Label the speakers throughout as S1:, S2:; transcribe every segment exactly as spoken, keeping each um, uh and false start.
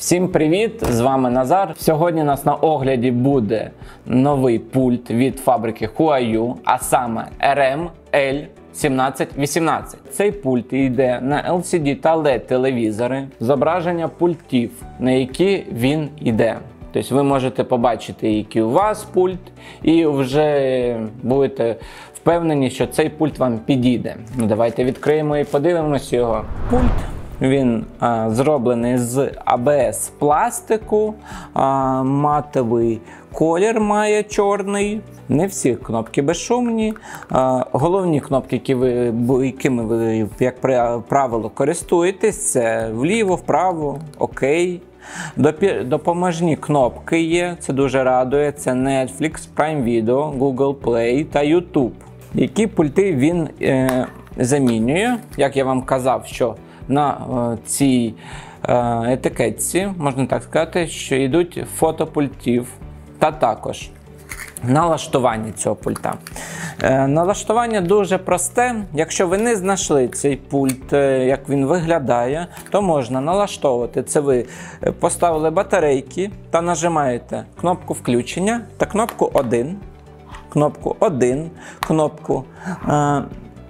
S1: Всім привіт! З вами Назар. Сьогодні у нас на огляді буде новий пульт від фабрики Huayu, а саме ар ем ель сімнадцять вісімнадцять. Цей пульт йде на ел сі ді та лед телевізори, зображення пультів, на які він йде. Тобто ви можете побачити, який у вас пульт, і вже будете впевнені, що цей пульт вам підійде. Ну, давайте відкриємо і подивимось його. Пульт. Він а, зроблений з а бе ес пластику, а, матовий колір має чорний. Не всі кнопки безшумні. А, головні кнопки, які ви, якими ви, як правило, користуєтесь, це вліво, вправо, окей. Допоможні кнопки є, це дуже радує, це Netflix, Prime Video, Google Play та YouTube. Які пульти він е, замінює, як я вам казав, що на е, цій е, етикетці, можна так сказати, що йдуть фото пультів та також налаштування цього пульта. Е, налаштування дуже просте. Якщо ви не знайшли цей пульт, е, як він виглядає, то можна налаштовувати. Це ви поставили батарейки та нажимаєте кнопку включення та кнопку один, кнопку один, кнопку е,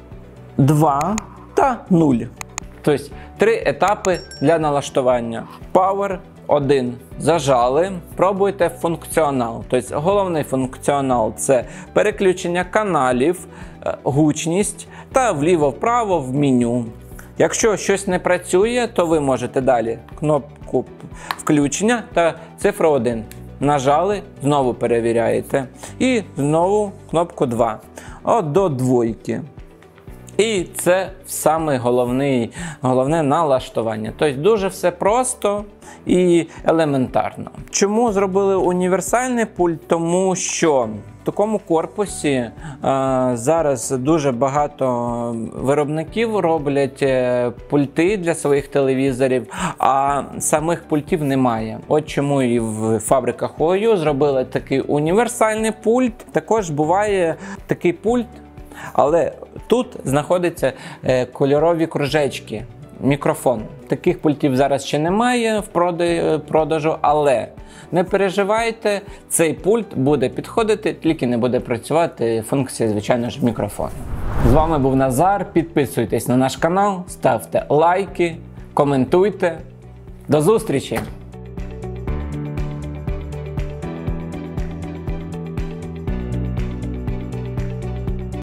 S1: два та нуль. Тобто три етапи для налаштування. Power один. Зажали. Пробуйте функціонал. Тобто головний функціонал – це переключення каналів, гучність та вліво-вправо в меню. Якщо щось не працює, то ви можете далі кнопку включення та цифру один. Нажали, знову перевіряєте. І знову кнопку два. От до двойки. І це саме головне, головне налаштування. Тобто дуже все просто і елементарно. Чому зробили універсальний пульт? Тому що в такому корпусі а, зараз дуже багато виробників роблять пульти для своїх телевізорів, а самих пультів немає. От чому і в фабриках Huayu зробили такий універсальний пульт. Також буває такий пульт, але тут знаходяться е, кольорові кружечки, мікрофон. Таких пультів зараз ще немає в продажу, але не переживайте, цей пульт буде підходити, тільки не буде працювати функція, звичайно ж, мікрофону. З вами був Назар, підписуйтесь на наш канал, ставте лайки, коментуйте. До зустрічі!